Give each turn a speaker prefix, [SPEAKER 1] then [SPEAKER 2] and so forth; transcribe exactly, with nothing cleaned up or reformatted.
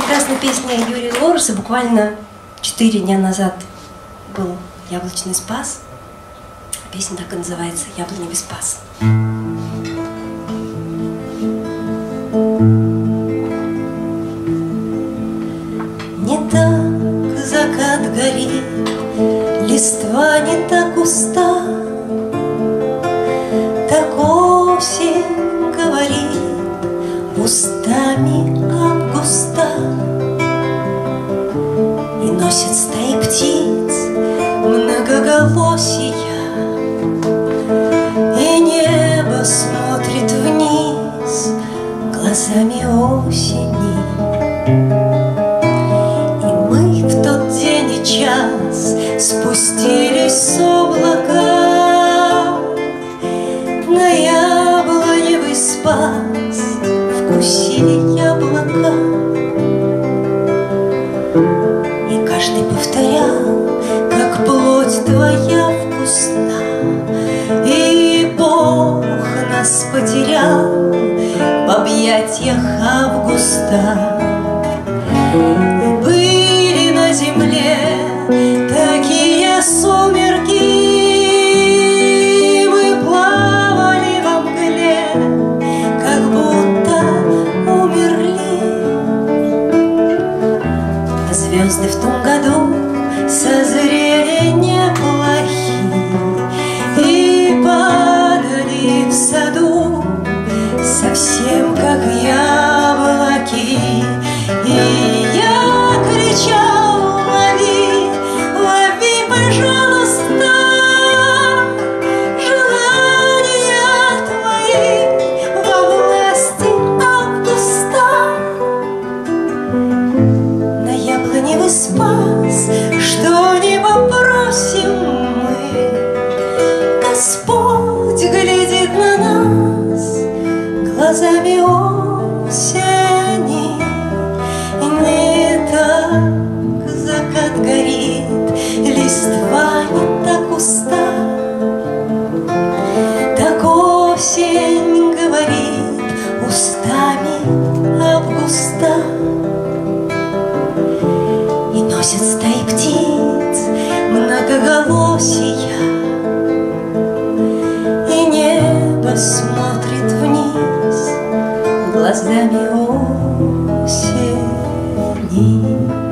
[SPEAKER 1] прекрасная песня Юрия Лоруса. Буквально четыре дня назад был яблочный спас. Песня так и называется «Яблоневый спас». Не так закат горит, листва не так густа, так осень говорит устами августа. И носят стаи птиц многоголосия, и небо смотрит вниз глазами осени. И мы в тот день и час спустились с облака на яблоневый спас, вкусили яблока. И каждый повторял, как плоть твоя вкусна, и Бог нас потерял в объятиях августа. И были на земле такие сумерки, мы плавали во мгле, как будто умерли. А звезды в том году созрели неплохие и падали в саду совсем как яблоки. И я кричал: лови, лови, пожалуйста, желания твои во власти августа. На яблоневый спас, что не попросим мы, Господь глядит на нас глазами осени. Не так закат горит, листва не так густа, так осень говорит устами августа. И носят стаи птиц многоголосия, и небо смотрит вниз глазами осени.